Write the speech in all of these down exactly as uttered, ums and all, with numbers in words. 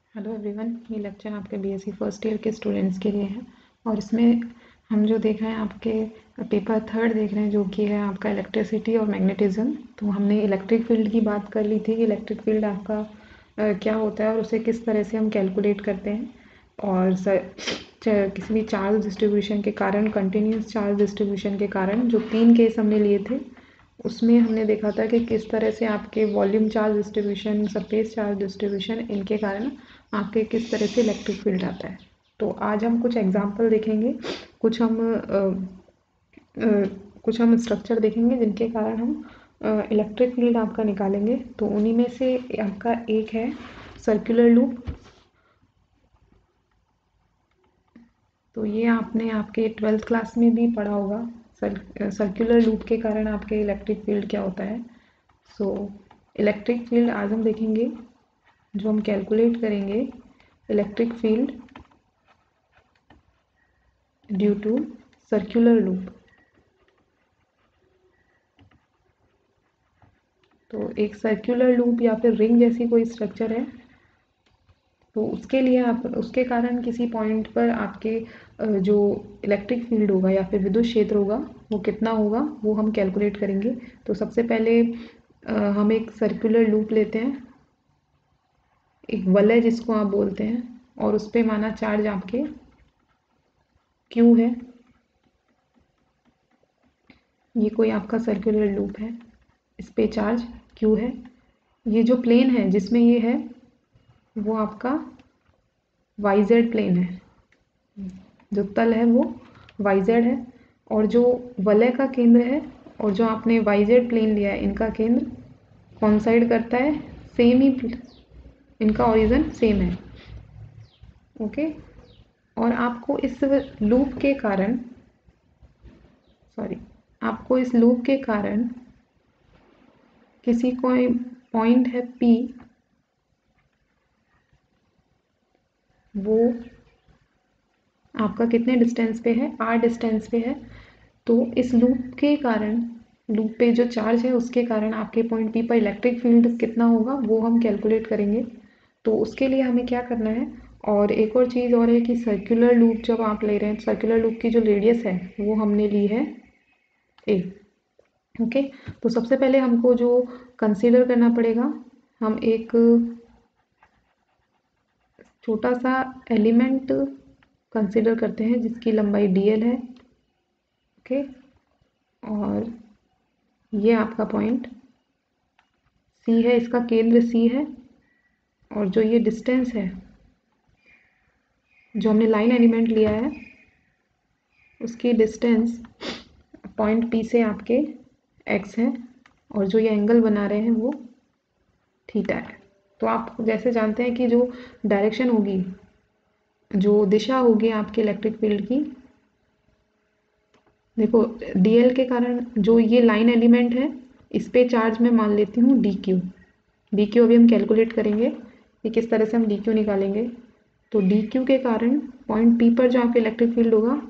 Hello everyone, ये lecture आपके BSc first year के स्टूडेंट्स के लिए है और इसमें हम जो देख रहे हैं आपके पेपर थर्ड देख रहे हैं जो कि है आपका इलेक्ट्रिसिटी और मैग्नेटिज्म। तो हमने इलेक्ट्रिक फील्ड की बात कर ली थी कि इलेक्ट्रिक फील्ड आपका आ, क्या होता है और उसे किस तरह से हम कैलकुलेट करते हैं। और सर किसी भी चार्ज डिस्ट्रीब्यूशन के कारण, कंटिन्यूस चार्ज डिस्ट्रीब्यूशन के कारण जो तीन केस हमने लिए थे उसमें हमने देखा था कि किस तरह से आपके volume charge distribution, surface charge distribution, इनके कारण आपके किस तरह से इलेक्ट्रिक फील्ड आता है। तो आज हम कुछ एग्जांपल देखेंगे, कुछ हम आ, आ, कुछ हम स्ट्रक्चर देखेंगे जिनके कारण हम इलेक्ट्रिक फील्ड आपका निकालेंगे। तो उन्हीं में से आपका एक है सर्कुलर लूप। तो ये आपने आपके ट्वेल्थ क्लास में भी पढ़ा होगा, सर, सर्कुलर लूप के कारण आपके इलेक्ट्रिक फील्ड क्या होता है। सो इलेक्ट्रिक फील्ड आज हम देखेंगे, जो हम कैलकुलेट करेंगे electric field due to circular loop. तो एक सर्कुलर लूप या फिर रिंग जैसी कोई स्ट्रक्चर है, तो उसके लिए आप उसके कारण किसी पॉइंट पर आपके जो इलेक्ट्रिक फील्ड होगा या फिर विद्युत क्षेत्र होगा वो कितना होगा वो हम कैलकुलेट करेंगे। तो सबसे पहले हम एक सर्कुलर लूप लेते हैं, एक वलय जिसको आप बोलते हैं, और उस पर माना चार्ज आपके Q है। ये कोई आपका सर्कुलर लूप है, इस पे चार्ज Q है। ये जो प्लेन है जिसमें ये है वो आपका वाई जेड प्लेन है, जो तल है वो वाई जेड है। और जो वलय का केंद्र है और जो आपने वाई जेड प्लेन लिया है, इनका केंद्र कॉन्साइड करता है, सेम ही, इनका ओरिजिन सेम है। ओके। और आपको इस लूप के कारण सॉरी आपको इस लूप के कारण किसी कोई पॉइंट है P, वो आपका कितने डिस्टेंस पे है, R डिस्टेंस पे है। तो इस लूप के कारण, लूप पे जो चार्ज है उसके कारण आपके पॉइंट P पर इलेक्ट्रिक फील्ड कितना होगा वो हम कैलकुलेट करेंगे। तो उसके लिए हमें क्या करना है, और एक और चीज़ और है कि सर्कुलर लूप जब आप ले रहे हैं, सर्कुलर लूप की जो रेडियस है वो हमने ली है ए। ओके। तो सबसे पहले हमको जो कंसीडर करना पड़ेगा, हम एक छोटा सा एलिमेंट कंसीडर करते हैं जिसकी लंबाई डी एल है। ओके। और ये आपका पॉइंट सी है, इसका केंद्र सी है, और जो ये डिस्टेंस है जो हमने लाइन एलिमेंट लिया है उसकी डिस्टेंस पॉइंट पी से आपके एक्स है, और जो ये एंगल बना रहे हैं वो थीटा है। तो आप जैसे जानते हैं कि जो डायरेक्शन होगी, जो दिशा होगी आपके इलेक्ट्रिक फील्ड की, देखो डीएल के कारण जो ये लाइन एलिमेंट है इस पे चार्ज मैं मान लेती हूँ डी क्यू। डी क्यू अभी हम कैलकुलेट करेंगे कि किस तरह से हम डी क्यू निकालेंगे। तो डी क्यू के कारण पॉइंट पी पर जो आपका इलेक्ट्रिक फील्ड होगा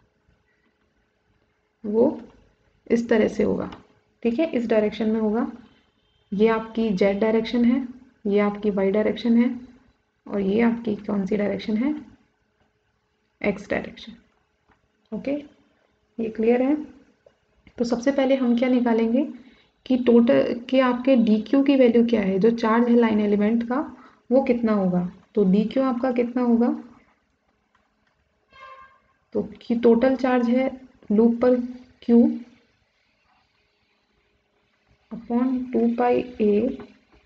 वो इस तरह से होगा, ठीक है, इस डायरेक्शन में होगा। ये आपकी जेड डायरेक्शन है, ये आपकी वाई डायरेक्शन है, और ये आपकी कौन सी डायरेक्शन है, एक्स डायरेक्शन। ओके, ये क्लियर है। तो सबसे पहले हम क्या निकालेंगे कि टोटल कि आपके डी क्यू की वैल्यू क्या है, जो चार्ज है लाइन एलिमेंट का वो कितना होगा। तो डी क्यू आपका कितना होगा, तो कि टोटल चार्ज है लूप पर Q upon two pi A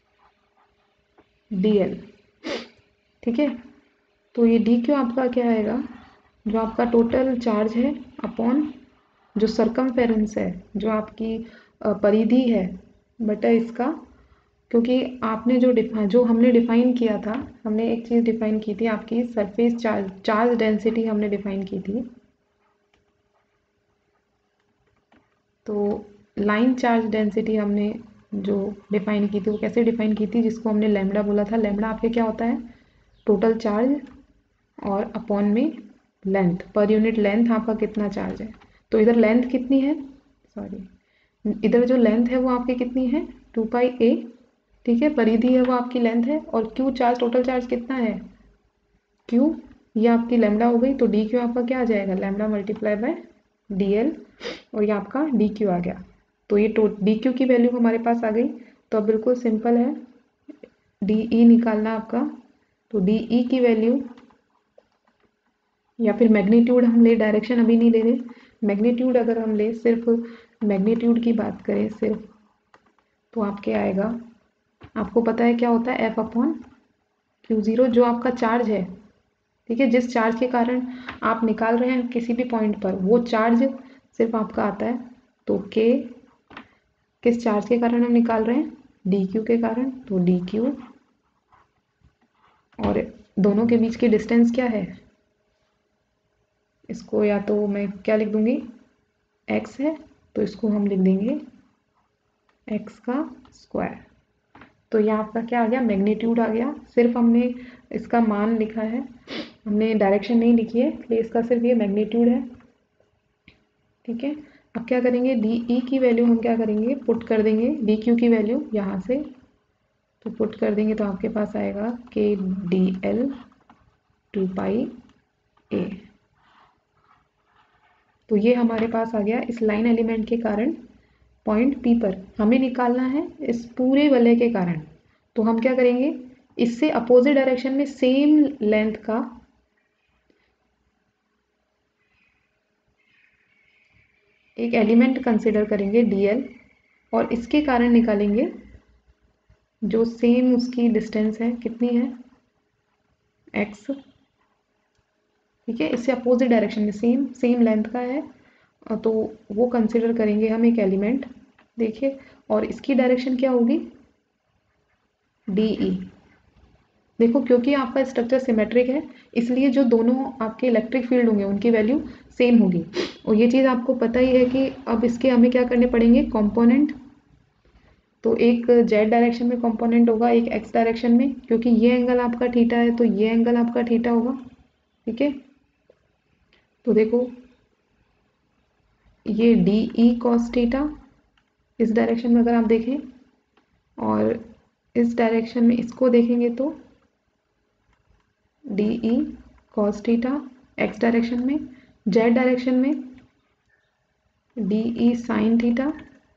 D L, ठीक है। तो ये डी क्यू आपका क्या आएगा, जो आपका टोटल चार्ज है अपॉन जो सरकमफेरेंस है, जो आपकी परिधि है बटा इसका, क्योंकि आपने जो डिफाइन जो हमने डिफाइन किया था, हमने एक चीज़ डिफाइन की थी, आपकी सरफेस चार्ज चार्ज डेंसिटी हमने डिफाइन की थी। तो लाइन चार्ज डेंसिटी हमने जो डिफाइन की थी वो कैसे डिफाइन की थी, जिसको हमने लैम्डा बोला था। लैम्डा आपके क्या होता है, टोटल चार्ज और अपॉन में लेंथ, पर यूनिट लेंथ आपका कितना चार्ज है। तो इधर लेंथ कितनी है, सॉरी इधर जो लेंथ है वो आपकी कितनी है, टू पाई ए, ठीक है, परिधि है वो आपकी लेंथ है, और क्यू चार्ज, टोटल चार्ज कितना है क्यू, ये आपकी लैम्डा हो गई, तो डी क्यू आपका क्या आ जाएगा, lambda multiply by D L, और ये आपका डी क्यू आ गया। तो ये टो डी क्यू की वैल्यू हमारे पास आ गई। तो अब बिल्कुल सिंपल है, डी ई निकालना आपका। तो डी ई की वैल्यू, या फिर मैग्नीट्यूड हम ले, डायरेक्शन अभी नहीं ले रहे, मैग्नीट्यूड अगर हम ले, सिर्फ मैग्नीट्यूड की बात करें सिर्फ, तो आपके आएगा, आपको पता है क्या होता है, एफ अपॉन क्यू ज़ीरो, जो आपका चार्ज है, ठीक है, जिस चार्ज के कारण आप निकाल रहे हैं किसी भी पॉइंट पर, वो चार्ज सिर्फ आपका आता है। तो के किस चार्ज के कारण हम निकाल रहे हैं, डी क्यू के कारण, तो डी क्यू, और दोनों के बीच की डिस्टेंस क्या है, इसको या तो मैं क्या लिख दूंगी, x है, तो इसको हम लिख देंगे x का स्क्वायर। तो ये आपका क्या आ गया, मैग्नीट्यूड आ गया। सिर्फ हमने इसका मान लिखा है, हमने डायरेक्शन नहीं लिखी है, इसलिए इसका सिर्फ ये मैग्नीट्यूड है। ठीक है, अब क्या करेंगे, डी ई की वैल्यू हम क्या करेंगे, पुट कर देंगे डी क्यू की वैल्यू यहाँ से, तो पुट कर देंगे तो आपके पास आएगा K D L two pi A. तो ये हमारे पास आ गया इस लाइन एलिमेंट के कारण पॉइंट पी पर। हमें निकालना है इस पूरे वलय के कारण, तो हम क्या करेंगे, इससे अपोजिट डायरेक्शन में सेम लेंथ का एक एलिमेंट कंसिडर करेंगे डी एल, और इसके कारण निकालेंगे जो सेम उसकी डिस्टेंस है, कितनी है, एक्स। ठीक है, इससे अपोजिट डायरेक्शन में सेम सेम लेंथ का है, तो वो कंसिडर करेंगे हम एक एलिमेंट। देखिए, और इसकी डायरेक्शन क्या होगी, डी ई। देखो, क्योंकि आपका स्ट्रक्चर सिमेट्रिक है, इसलिए जो दोनों आपके इलेक्ट्रिक फील्ड होंगे उनकी वैल्यू सेम होगी। और ये चीज़ आपको पता ही है कि अब इसके हमें क्या करने पड़ेंगे, कंपोनेंट। तो एक जेड डायरेक्शन में कंपोनेंट होगा, एक एक्स डायरेक्शन में, क्योंकि ये एंगल आपका थीटा है तो ये एंगल आपका थीटा होगा। ठीक है, तो देखो ये डी ई कॉस थीटा इस डायरेक्शन में अगर आप देखें, और इस डायरेक्शन में इसको देखेंगे तो D E cos theta X direction में, जेड डायरेक्शन में डी ई साइन थीटा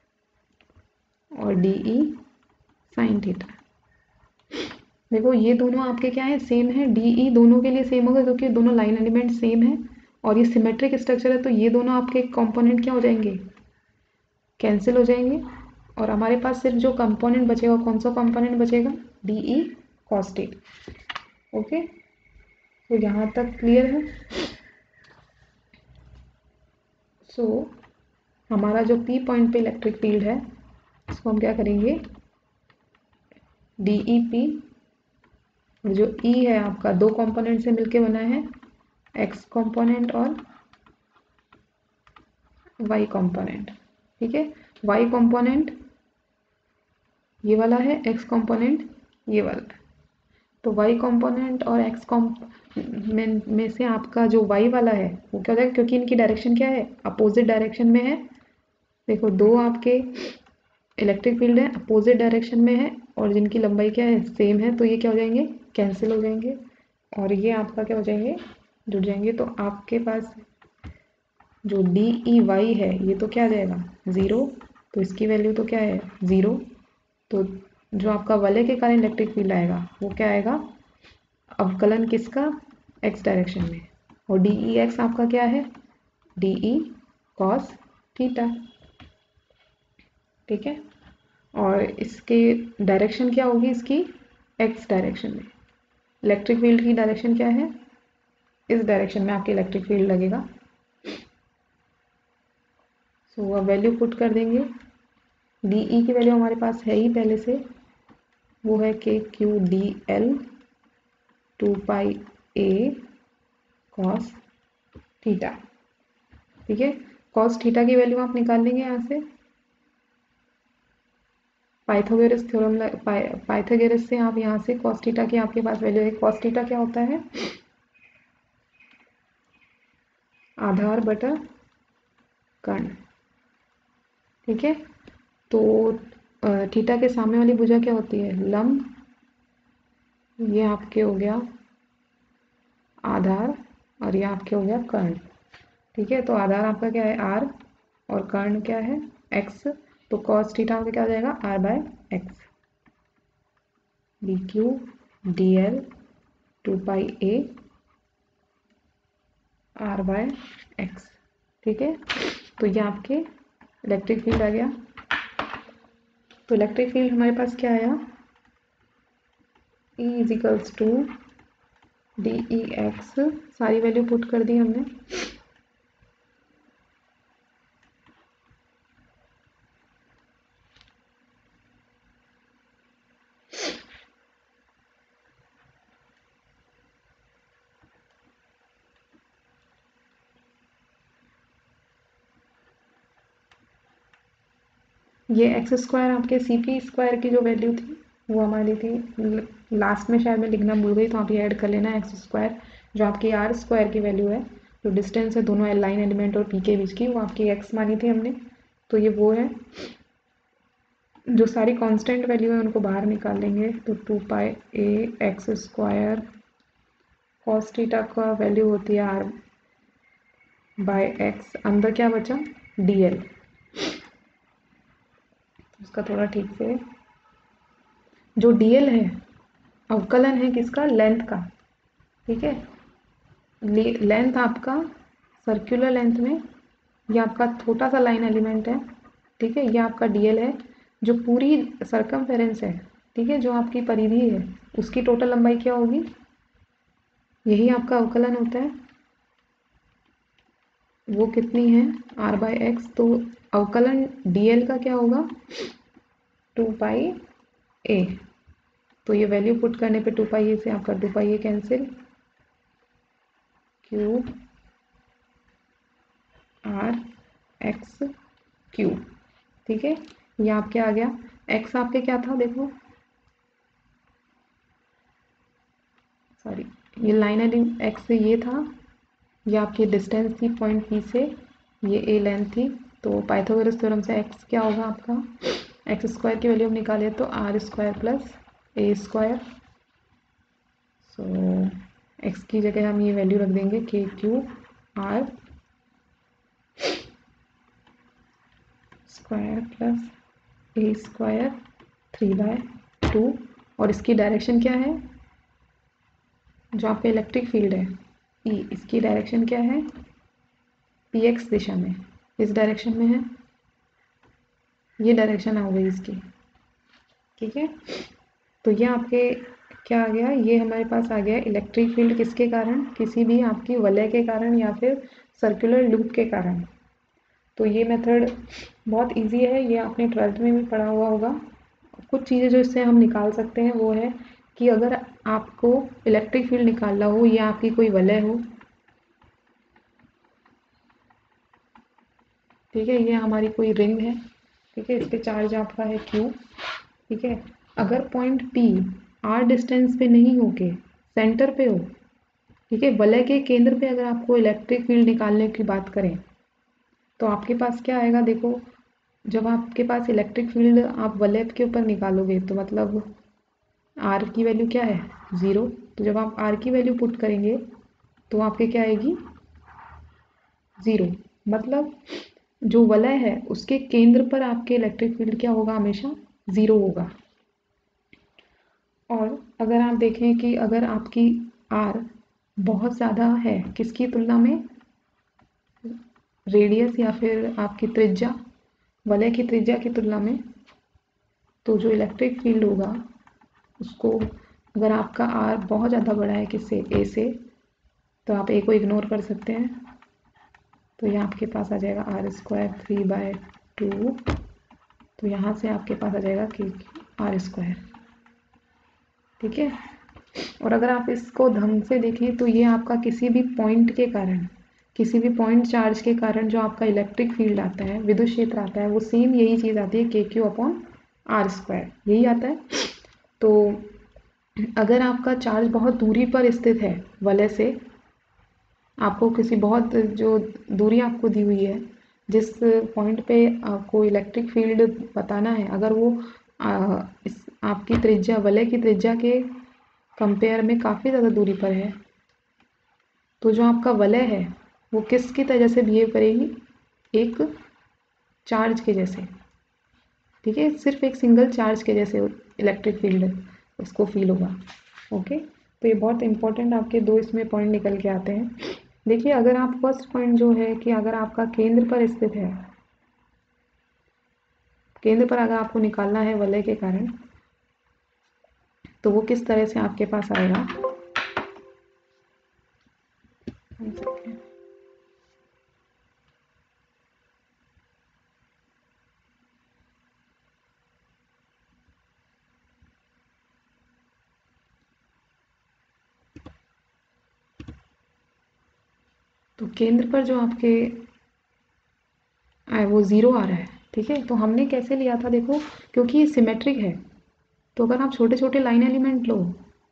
और डी ई साइन थीटा। देखो ये दोनों आपके क्या है, सेम है, डी ई दोनों के लिए सेम होगा क्योंकि दोनों लाइन एलिमेंट सेम है, और ये सिमेट्रिक स्ट्रक्चर है, तो ये दोनों आपके कंपोनेंट क्या हो जाएंगे, कैंसिल हो जाएंगे, और हमारे पास सिर्फ जो कंपोनेंट बचेगा, कौन सा कंपोनेंट बचेगा, D E cos theta. Okay, तो यहाँ तक क्लियर है। सो so, हमारा जो पी पॉइंट पे इलेक्ट्रिक फील्ड है, इसको हम क्या करेंगे, डी ई पी, और जो ई है आपका दो कंपोनेंट से मिलके बना है, एक्स कंपोनेंट और वाई कंपोनेंट। ठीक है, वाई कंपोनेंट ये वाला है, एक्स कंपोनेंट ये वाला है। तो वाई कंपोनेंट और एक्स कॉम्प में, में से आपका जो वाई वाला है वो क्या हो जाएगा, क्योंकि इनकी डायरेक्शन क्या है, अपोजिट डायरेक्शन में है। देखो, दो आपके इलेक्ट्रिक फील्ड है, अपोजिट डायरेक्शन में है, और जिनकी लंबाई क्या है, सेम है, तो ये क्या हो जाएंगे, कैंसिल हो जाएंगे, और ये आपका क्या हो जाएंगे, जुड़ जाएंगे। तो आपके पास जो डी ई वाई है ये तो क्या आ जाएगा, ज़ीरो, तो इसकी वैल्यू तो क्या है, ज़ीरो। तो जो आपका वलय के कारण इलेक्ट्रिक फील्ड आएगा वो क्या आएगा, अवकलन किसका, एक्स डायरेक्शन में, और डी ई एक्स आपका क्या है, डी ई कॉस थीटा। ठीक है, और इसके डायरेक्शन क्या होगी इसकी, एक्स डायरेक्शन में। इलेक्ट्रिक फील्ड की डायरेक्शन क्या है, इस डायरेक्शन में आपके इलेक्ट्रिक फील्ड लगेगा। सो so, अब वैल्यू पुट कर देंगे, डी ई की वैल्यू हमारे पास है ही पहले से, वो है K Q D L two pi A cos theta. ठीक है, कॉस थीटा की वैल्यू आप निकाल लेंगे यहाँ से, पाइथागोरस थ्योरम, पाइथागोरस से आप यहाँ से कॉस थीटा की आपके पास वैल्यू है। कॉस थीटा क्या होता है, आधार बटा कर्ण। ठीक है, तो थीटा के सामने वाली भुजा क्या होती है? लंब। ये आपके हो गया आधार और ये आपके हो गया कर्ण। ठीक है, तो आधार आपका क्या है? आर, और कर्ण क्या है? एक्स। तो कॉस थीटा आपका क्या हो जाएगा? R by X. D Q D L two pi A R by X. ठीक है, तो ये आपके इलेक्ट्रिक फील्ड आ गया। तो इलेक्ट्रिक फील्ड हमारे पास क्या आया? E is equals to D E X, सारी वैल्यू पुट कर दी हमने। ये एक्स स्क्वायर आपके सी पी स्क्वायर की जो वैल्यू थी वो हमारी थी, लास्ट में शायद मैं लिखना भूल गई, तो आप ये ऐड कर लेना एक्स स्क्वायर, जो आपकी आर स्क्वायर की वैल्यू है, जो डिस्टेंस है दोनों लाइन एलिमेंट और पी के बीच की, वो आपकी एक्स मानी थी हमने। तो ये वो है, जो सारी कांस्टेंट वैल्यू है उनको बाहर निकाल लेंगे, तो two pi A X square cos theta का वैल्यू होती है आर बाय एक्स, अंदर क्या बचा? D L. उसका थोड़ा ठीक से, जो डीएल है अवकलन है किसका? लेंथ का। ठीक है, लेंथ आपका सर्कुलर लेंथ में, ये आपका छोटा सा लाइन एलिमेंट है। ठीक है, ये आपका डीएल है, जो पूरी सरकमफेरेंस है, ठीक है, जो आपकी परिधि है, उसकी टोटल लंबाई क्या होगी? यही आपका अवकलन होता है। वो कितनी है? R by X. तो अवकलन डीएल का क्या होगा? Two pi A. तो ये वैल्यू पुट करने पे टू पाई ए से आप कर दो pi A cancel, Q R X Q. ठीक है, ये आपके आ गया। एक्स आपके क्या था? देखो, सॉरी, ये लाइन है एक्स से ये था, ये आपकी डिस्टेंस थी पॉइंट पी से, ये ए लेंथ थी। तो पाइथागोरस थ्योरम से एक्स क्या होगा आपका? एक्स स्क्वायर की वैल्यू हम निकाले तो R square plus A square. So X की जगह हम ये वैल्यू रख देंगे K Q R square plus A square three by two. और इसकी डायरेक्शन क्या है? जो आपका इलेक्ट्रिक फील्ड है ई, इसकी डायरेक्शन क्या है? पी एक्स दिशा में, इस डायरेक्शन में है, ये डायरेक्शन आ गई इसकी। ठीक है, तो ये आपके क्या आ गया? ये हमारे पास आ गया इलेक्ट्रिक फील्ड किसके कारण? किसी भी आपकी वलय के कारण या फिर सर्कुलर लूप के कारण। तो ये मेथड बहुत इजी है, ये आपने ट्वेल्थ में भी पढ़ा हुआ होगा। कुछ चीज़ें जो इससे हम निकाल सकते हैं वो है कि अगर आपको इलेक्ट्रिक फील्ड निकालना हो या आपकी कोई वलय हो, ठीक है, ये हमारी कोई रिंग है, ठीक है, इस पे चार्ज आपका है क्यू। ठीक है, अगर पॉइंट पी आर डिस्टेंस पे नहीं होके सेंटर पे हो, ठीक है, वलय के केंद्र पे अगर आपको इलेक्ट्रिक फील्ड निकालने की बात करें तो आपके पास क्या आएगा? देखो, जब आपके पास इलेक्ट्रिक फील्ड आप वलय के ऊपर निकालोगे तो मतलब आर की वैल्यू क्या है? ज़ीरो। तो जब आप आर की वैल्यू पुट करेंगे तो आपके क्या आएगी? ज़ीरो। मतलब जो वलय है उसके केंद्र पर आपके इलेक्ट्रिक फील्ड क्या होगा? हमेशा ज़ीरो होगा। और अगर आप देखें कि अगर आपकी आर बहुत ज़्यादा है किसकी तुलना में? रेडियस या फिर आपकी त्रिज्या, वलय की त्रिज्या की तुलना में, तो जो इलेक्ट्रिक फील्ड होगा उसको, अगर आपका आर बहुत ज़्यादा बड़ा है किससे? ए से, तो आप ए को इग्नोर कर सकते हैं, तो ये आपके पास आ जाएगा R square three by two. तो यहाँ से आपके पास आ जाएगा के आर स्क्वायर। ठीक है, और अगर आप इसको ढंग से देखिए तो ये आपका किसी भी पॉइंट के कारण, किसी भी पॉइंट चार्ज के कारण जो आपका इलेक्ट्रिक फील्ड आता है, विद्युत क्षेत्र आता है, वो सेम यही चीज़ आती है, K Q upon are square, यही आता है। तो अगर आपका चार्ज बहुत दूरी पर स्थित है वलय से, आपको किसी बहुत जो दूरी आपको दी हुई है, जिस पॉइंट पे आपको इलेक्ट्रिक फील्ड बताना है, अगर वो आ, इस आपकी त्रिज्या वलय की त्रिज्या के कंपेयर में काफ़ी ज़्यादा दूरी पर है, तो जो आपका वलय है वो किसकी तरह से बिहेव करेगी, एक चार्ज के जैसे। ठीक है, सिर्फ एक सिंगल चार्ज के जैसे इलेक्ट्रिक फील्ड उसको फील होगा। ओके, तो ये बहुत इंपॉर्टेंट आपके दो इसमें पॉइंट निकल के आते हैं। देखिए, अगर आप फर्स्ट पॉइंट जो है कि अगर आपका केंद्र पर स्थित है, केंद्र पर अगर आपको निकालना है वलय के कारण, तो वो किस तरह से आपके पास आएगा। तो केंद्र पर जो आपके आ, वो ज़ीरो आ रहा है। ठीक है, तो हमने कैसे लिया था देखो, क्योंकि ये सिमेट्रिक है, तो अगर आप छोटे छोटे लाइन एलिमेंट लो,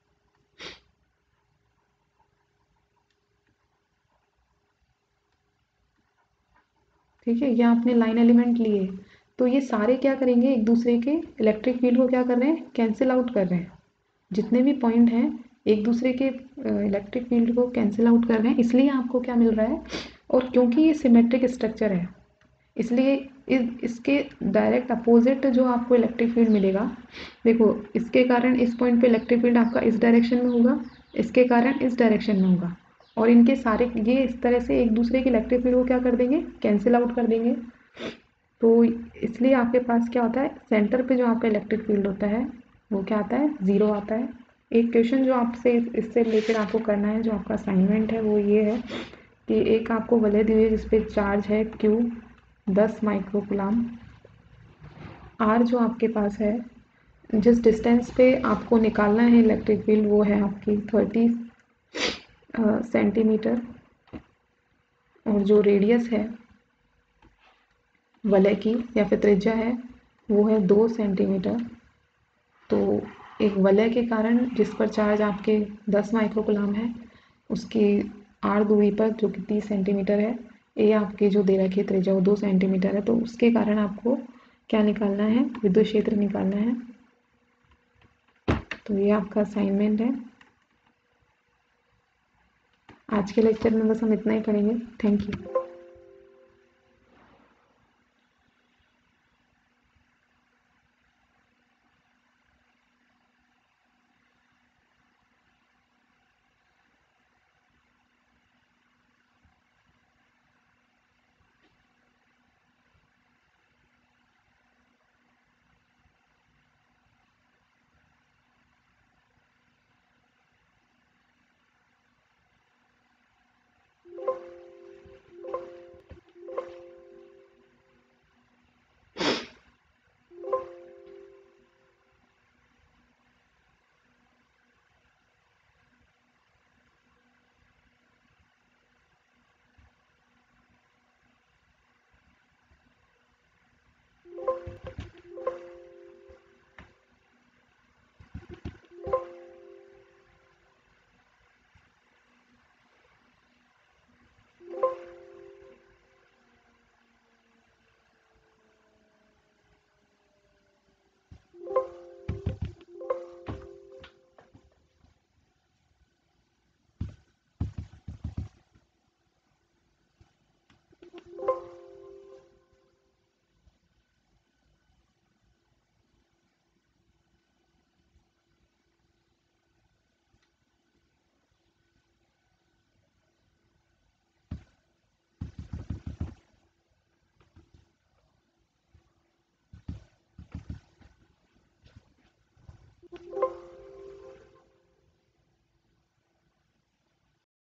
ठीक है, ये आपने लाइन एलिमेंट लिए, तो ये सारे क्या करेंगे, एक दूसरे के इलेक्ट्रिक फील्ड को क्या कर रहे हैं, कैंसिल आउट कर रहे हैं। जितने भी पॉइंट हैं एक दूसरे के इलेक्ट्रिक फील्ड को कैंसिल आउट कर रहे हैं, इसलिए आपको क्या मिल रहा है। और क्योंकि ये सिमेट्रिक स्ट्रक्चर है, इसलिए इस इसके डायरेक्ट अपोजिट जो आपको इलेक्ट्रिक फील्ड मिलेगा, देखो इसके कारण इस पॉइंट पे इलेक्ट्रिक फील्ड आपका इस डायरेक्शन में होगा, इसके कारण इस डायरेक्शन में होगा, और इनके सारे ये इस तरह से एक दूसरे के इलेक्ट्रिक फील्ड को क्या कर देंगे, कैंसिल आउट कर देंगे। तो इसलिए आपके पास क्या होता है, सेंटर पे जो आपका इलेक्ट्रिक फील्ड होता है वो क्या आता है, ज़ीरो आता है। एक क्वेश्चन जो आपसे इससे रिलेटेड आपको करना है, जो आपका असाइनमेंट है, वो ये है कि एक आपको वलय दी हुई है जिसपे चार्ज है क्यू दस माइक्रोकुलाम, आर जो आपके पास है, जिस डिस्टेंस पे आपको निकालना है इलेक्ट्रिक फील्ड वो है आपकी थर्टी सेंटीमीटर, और जो रेडियस है वलय की या फिर त्रिज्या है वो है दो सेंटीमीटर। तो एक वलय के कारण जिस पर चार्ज आपके दस माइक्रोकुलाम है, उसकी आर दूरी पर जो कि तीस सेंटीमीटर है, ए आपकी जो दे रखी है त्रिज्या वो दो सेंटीमीटर है, तो उसके कारण आपको क्या निकालना है, विद्युत क्षेत्र निकालना है। तो ये आपका असाइनमेंट है। आज के लेक्चर में बस हम इतना ही पढ़ेंगे। Thank you.